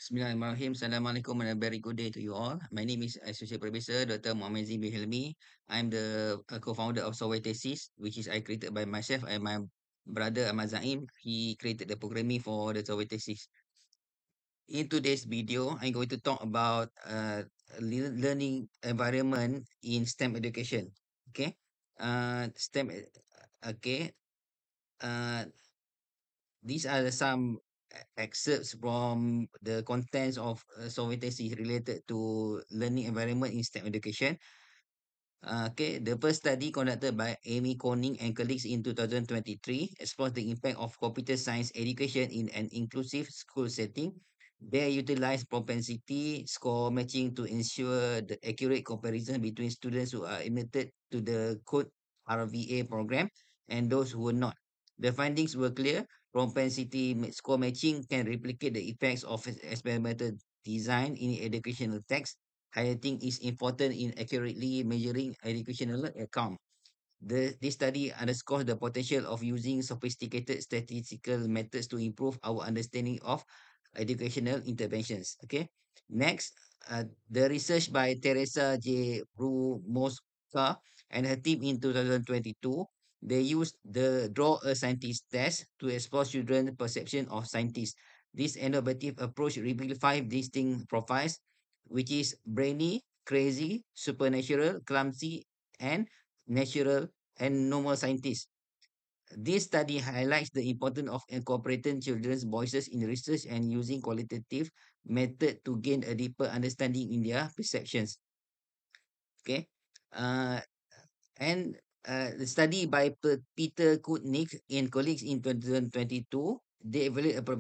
Bismillahirrahmanirrahim. Assalamualaikum and a very good day to you all. My name is Associate Professor Dr. Muhammad Zee bin Hilmi. I'm the co-founder of Software Thesis, which is I created by myself and my brother Ahmad Zaim. He created the programming for the Software Thesis. In today's video, I'm going to talk about learning environment in STEM education. Okay. STEM. Okay. Uh, these are some excerpts from the contents of Soviet thesis related to learning environment in STEM education. Okay, the first study conducted by Amy Conning and colleagues in 2023 explores the impact of computer science education in an inclusive school setting. They utilize propensity score matching to ensure the accurate comparison between students who are admitted to the code RVA program and those who were not. The findings were clear. Score matching can replicate the effects of experimental design in educational text, highlighting is important in accurately measuring educational outcome. This study underscores the potential of using sophisticated statistical methods to improve our understanding of educational interventions. Okay. Next, the research by Teresa J. Brumoska and her team in 2022, they used the Draw a Scientist test to explore children's perception of scientists. This innovative approach revealed five distinct profiles, which is brainy, crazy, supernatural, clumsy, and natural and normal scientists. This study highlights the importance of incorporating children's voices in research and using qualitative method to gain a deeper understanding in their perceptions. Okay. Uh, and the study by Peter Kutnik and colleagues in 2022, they evaluate a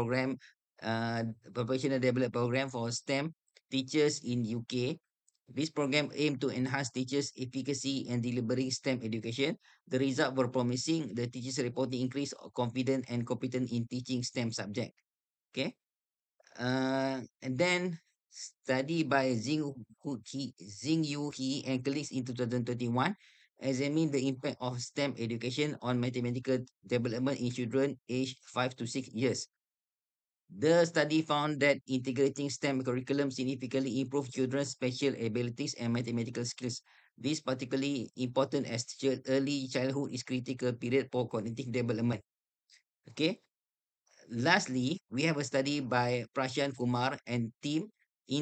professional development program for STEM teachers in UK. This program aimed to enhance teachers' efficacy in delivering STEM education. The results were promising. The teachers reporting increase of confidence and competence in teaching STEM subject. Okay. And then study by Xing Yu He and colleagues in 2021 examined the impact of STEM education on mathematical development in children aged 5 to 6 years. The study found that integrating STEM curriculum significantly improved children's special abilities and mathematical skills. This particularly important as early childhood is critical period for cognitive development. Okay. Lastly, we have a study by Prashant Kumar and team in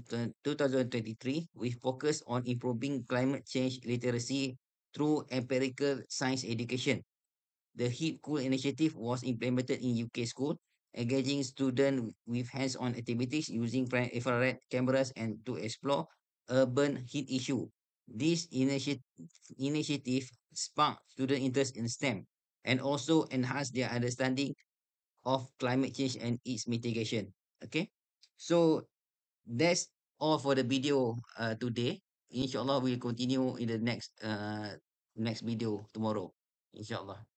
2023 with focus on improving climate change literacy through empirical science education. The Heat Cool initiative was implemented in UK school, engaging students with hands-on activities using infrared cameras and to explore urban heat issue. This initiative sparked student interest in STEM and also enhanced their understanding of climate change and its mitigation. Okay, so that's all for the video today. Inshallah, we'll continue in the next video tomorrow. Inshallah.